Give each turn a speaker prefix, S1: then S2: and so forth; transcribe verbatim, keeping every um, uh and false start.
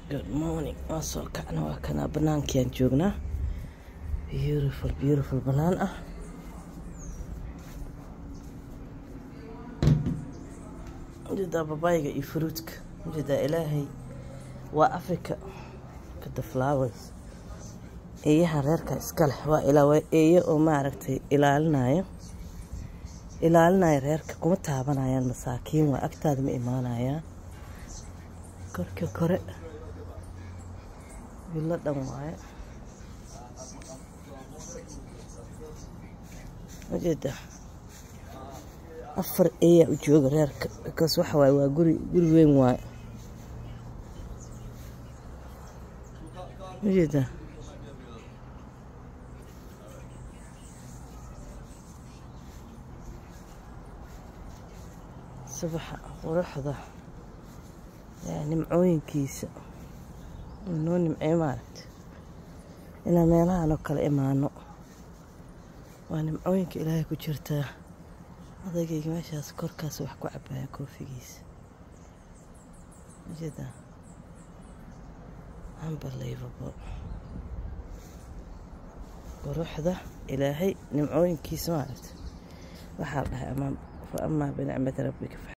S1: Good morning. Waan soo kacnay waa kana banaankaan joognaa. Beautiful beautiful banaan ah. Jida babayga iyo fruitka. Jida Ilaahay waa Africa ka the flowers. Eeyaha reerka iska leh waa ilaa eeyo oo ma aragtay ilaalinayo. Ilaalinayo reerka kuma taabanayaan masaakiin waa agtaada ma imaanayaan. Korka kore ولا دموعه وجده أفر إيه وجوج ريرك كاس وحوي وجري جري وين واي وجده صبح ورحضة يعني معوين كيسة ونون معيمات إلى ميلها نقل إيمانو وأنا معوينك إلهي كجرته هذا جيك ماشي أسكر كاس وحكو عبايا كوفي جيس جدا unbelievable وروح ذا إلهي نمعوين كيس مالت وحالها أمام فأما بنعمة ربك